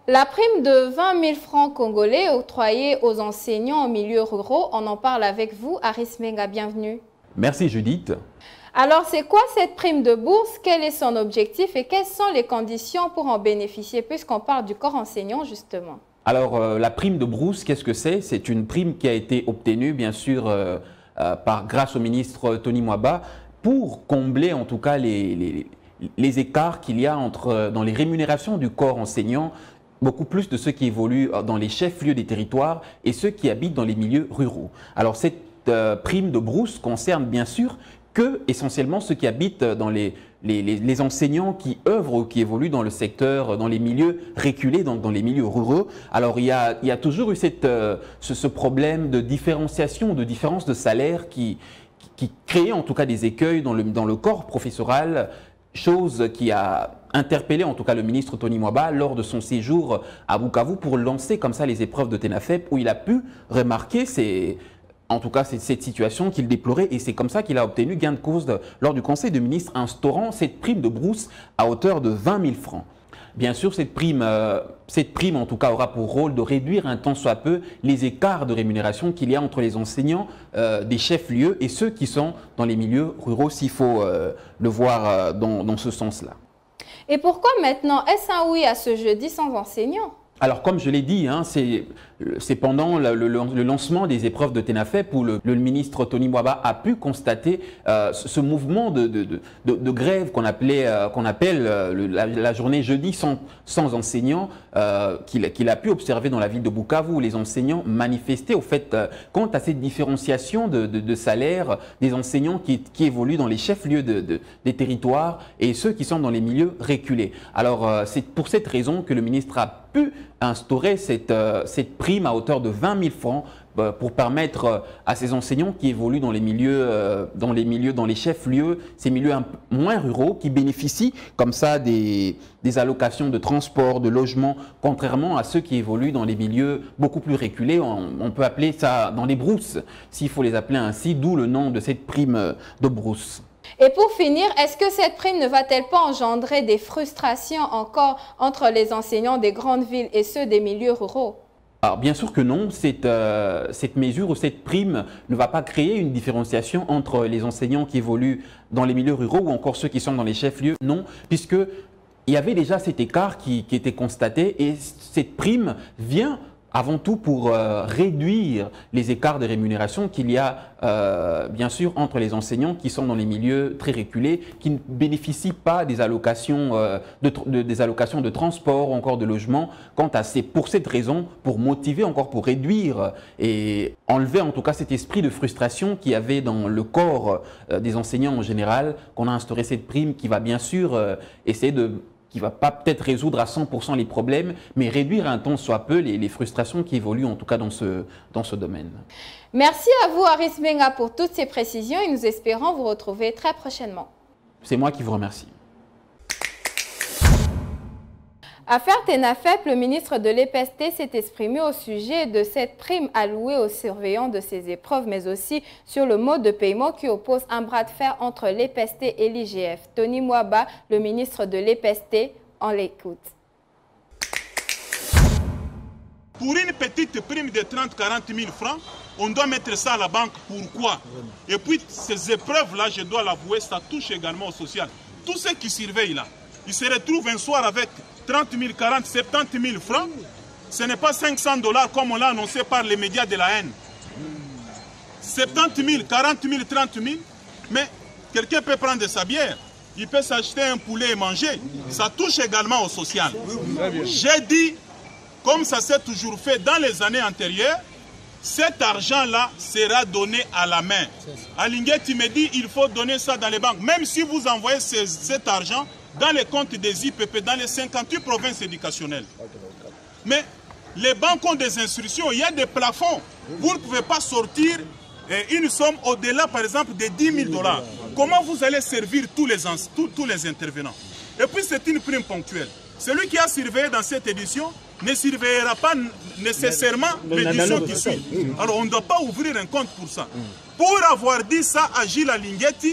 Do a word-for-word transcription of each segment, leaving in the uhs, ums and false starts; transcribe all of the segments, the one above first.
La prime de vingt mille francs congolais octroyée aux enseignants en milieu ruraux, on en parle avec vous, Aris Menga, bienvenue. Merci Judith. Alors c'est quoi cette prime de bourse? Quel est son objectif et quelles sont les conditions pour en bénéficier puisqu'on parle du corps enseignant justement? Alors euh, la prime de bourse, qu'est-ce que c'est? C'est une prime qui a été obtenue bien sûr euh, euh, par, grâce au ministre Tony Mwaba pour combler en tout cas les, les, les écarts qu'il y a entre, dans les rémunérations du corps enseignant, beaucoup plus de ceux qui évoluent dans les chefs-lieux des territoires et ceux qui habitent dans les milieux ruraux. Alors cette euh, prime de bourse concerne bien sûr que essentiellement ceux qui habitent dans les, les, les, les enseignants qui œuvrent ou qui évoluent dans le secteur, dans les milieux reculés, donc dans les milieux ruraux. Alors il y a, il y a toujours eu cette, euh, ce, ce problème de différenciation, de différence de salaire qui, qui, qui crée en tout cas des écueils dans le, dans le corps professoral, chose qui a interpellé en tout cas le ministre Tony Mwaba lors de son séjour à Bukavu pour lancer comme ça les épreuves de TENAFEP où il a pu remarquer ces, en tout cas cette situation qu'il déplorait et c'est comme ça qu'il a obtenu gain de cause de, lors du conseil de ministres instaurant cette prime de brousse à hauteur de vingt mille francs. Bien sûr, cette prime, euh, cette prime en tout cas aura pour rôle de réduire un tant soit peu les écarts de rémunération qu'il y a entre les enseignants euh, des chefs-lieux et ceux qui sont dans les milieux ruraux, s'il faut euh, le voir euh, dans, dans ce sens-là. Et pourquoi maintenant est-ce un oui à ce jeudi sans enseignants? Alors, comme je l'ai dit, hein, c'est pendant le, le, le lancement des épreuves de TENAFEP où le, le ministre Tony Mwaba a pu constater euh, ce, ce mouvement de, de, de, de, de grève qu'on euh, qu'on appelle euh, le, la, la journée jeudi sans, sans enseignants, euh, qu'il qu'il a pu observer dans la ville de Bukavu où les enseignants manifestaient au fait euh, quant à cette différenciation de, de, de salaire des enseignants qui, qui évoluent dans les chefs-lieux de, de, des territoires et ceux qui sont dans les milieux reculés. Alors, euh, c'est pour cette raison que le ministre a pu instaurer cette, euh, cette prime à hauteur de vingt mille francs euh, pour permettre euh, à ces enseignants qui évoluent dans les milieux, euh, dans les milieux, dans les chefs-lieux, ces milieux un peu moins ruraux, qui bénéficient comme ça des, des allocations de transport, de logement, contrairement à ceux qui évoluent dans les milieux beaucoup plus reculés. On, on peut appeler ça dans les brousses, s'il faut les appeler ainsi, d'où le nom de cette prime de brousse. Et pour finir, est-ce que cette prime ne va-t-elle pas engendrer des frustrations encore entre les enseignants des grandes villes et ceux des milieux ruraux? Alors bien sûr que non, cette, euh, cette mesure ou cette prime ne va pas créer une différenciation entre les enseignants qui évoluent dans les milieux ruraux ou encore ceux qui sont dans les chefs-lieux, non, puisque il y avait déjà cet écart qui, qui était constaté et cette prime vient avant tout pour euh, réduire les écarts de rémunération qu'il y a euh, bien sûr entre les enseignants qui sont dans les milieux très reculés, qui ne bénéficient pas des allocations, euh, de, de, des allocations de transport ou encore de logement. Quant à c'est pour cette raison, pour motiver encore, pour réduire et enlever en tout cas cet esprit de frustration qu'il y avait dans le corps euh, des enseignants en général, qu'on a instauré cette prime qui va bien sûr euh, essayer de qui ne va pas peut-être résoudre à cent pour cent les problèmes, mais réduire un tant soit peu les, les frustrations qui évoluent en tout cas dans ce, dans ce domaine. Merci à vous Aris Menga pour toutes ces précisions et nous espérons vous retrouver très prochainement. C'est moi qui vous remercie. Affaire TENAFEP, le ministre de l'E P S T s'est exprimé au sujet de cette prime allouée aux surveillants de ces épreuves, mais aussi sur le mode de paiement qui oppose un bras de fer entre l'E P S T et l'I G F. Tony Mwaba, le ministre de l'E P S T, on l'écoute. Pour une petite prime de trente à quarante mille francs, on doit mettre ça à la banque. Pourquoi? Et puis ces épreuves-là, je dois l'avouer, ça touche également au social. Tous ceux qui surveillent là, ils se retrouvent un soir avec trente mille, quarante, soixante-dix mille francs. Ce n'est pas cinq cents dollars comme on l'a annoncé par les médias de la haine. soixante-dix mille, quarante mille, trente mille. Mais quelqu'un peut prendre sa bière. Il peut s'acheter un poulet et manger. Ça touche également au social. J'ai dit, comme ça s'est toujours fait dans les années antérieures, cet argent-là sera donné à la main. Alinguetti me dit il faut donner ça dans les banques. Même si vous envoyez ces, cet argent dans les comptes des I P P, dans les cinquante-huit provinces éducationnelles. Mais les banques ont des instructions, il y a des plafonds. Vous ne pouvez pas sortir une somme au-delà, par exemple, de dix mille dollars. Comment vous allez servir tous les, tous, tous les intervenants? Et puis c'est une prime ponctuelle. Celui qui a surveillé dans cette édition ne surveillera pas nécessairement l'édition qui suit. Alors on ne doit pas ouvrir un compte pour ça. Pour avoir dit ça à Gilles Alinguetti,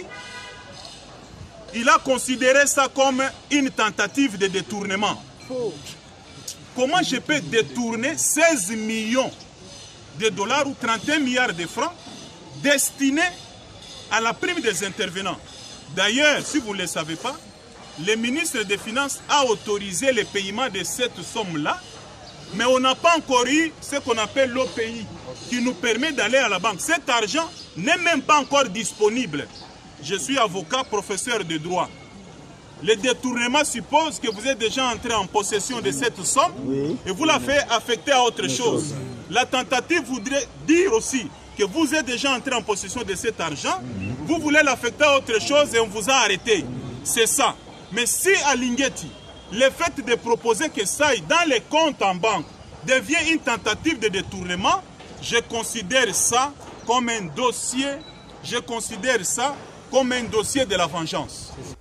il a considéré ça comme une tentative de détournement. comment je peux détourner seize millions de dollars ou trente et un milliards de francs destinés à la prime des intervenants. D'ailleurs, si vous ne le savez pas, le ministre des Finances a autorisé le paiement de cette somme-là, mais on n'a pas encore eu ce qu'on appelle l'O P I, qui nous permet d'aller à la banque. Cet argent n'est même pas encore disponible. Je suis avocat, professeur de droit. Le détournement suppose que vous êtes déjà entré en possession de cette somme, oui, et vous la faites affecter à autre chose. La tentative voudrait dire aussi que vous êtes déjà entré en possession de cet argent, vous voulez l'affecter à autre chose et on vous a arrêté. C'est ça. Mais si à Linguetti, le fait de proposer que ça aille dans les comptes en banque devient une tentative de détournement, je considère ça comme un dossier, je considère ça comme un dossier de la vengeance.